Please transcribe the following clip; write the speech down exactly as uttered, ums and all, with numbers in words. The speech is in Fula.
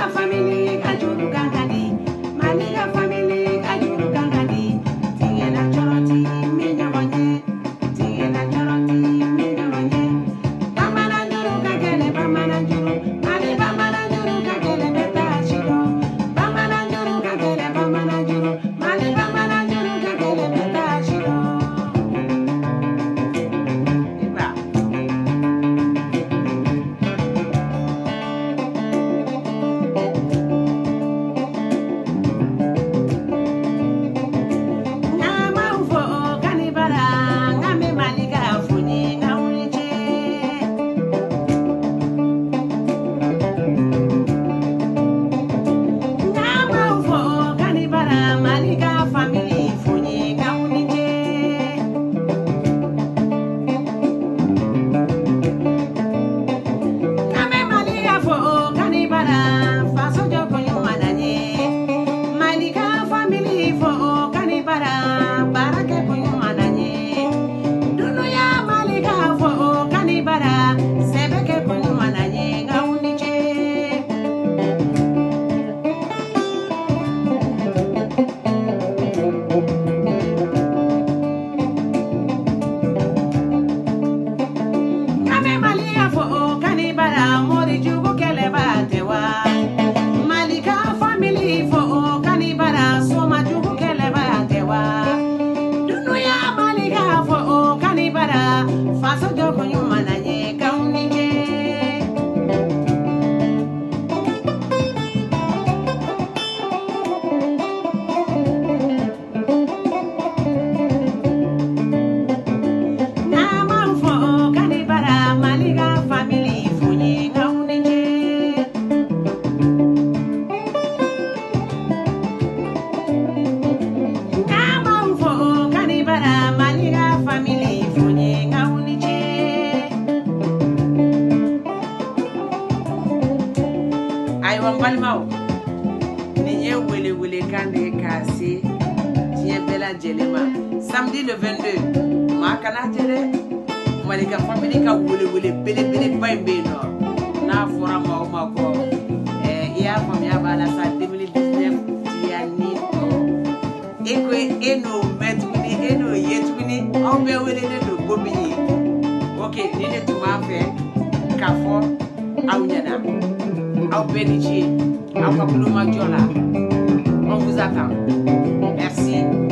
Samedi le vingt-deux, ma canadere, Malika family ka wule wule bele bele baimbe no. Na fora ma o ma ko. Eh ya famia bala sa deux mille dix-neuf ya ni to. Eko eno metuni eno yetuni o be wele ne do gobini. OK, ni ne tuma fe kafo awnyana. Au benichi, au kabuluma jola. On vous attend. Merci.